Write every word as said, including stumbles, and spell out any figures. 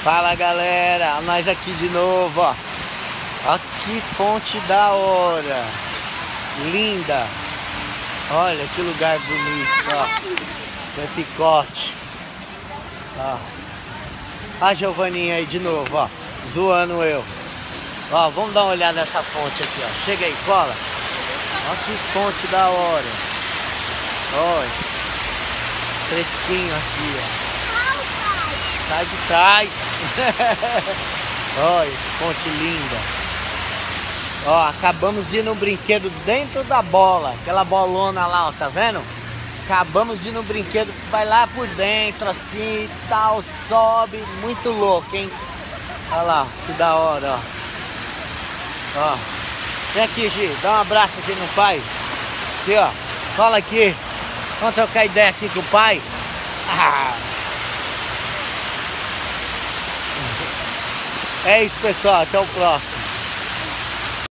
Fala galera, nós aqui de novo, ó. Ó que fonte da hora. Linda. Olha que lugar bonito, ó. É picote. Ó. A Giovaninha aí de novo, ó. Zoando eu. Ó, vamos dar uma olhada nessa fonte aqui, ó. Chega aí, cola. Ó que fonte da hora. Olha. Fresquinho aqui, ó. Sai de trás. Olha, que fonte linda. Ó, acabamos de ir no brinquedo dentro da bola. Aquela bolona lá, ó, tá vendo? Acabamos de ir no brinquedo que vai lá por dentro, assim e tal. Sobe, muito louco, hein? Olha lá, que da hora, ó. Ó. Vem aqui, Gi, dá um abraço aqui no pai. Aqui, ó. Cola aqui. Vamos trocar ideia aqui com o pai. Ah. É isso, pessoal. Até o próximo.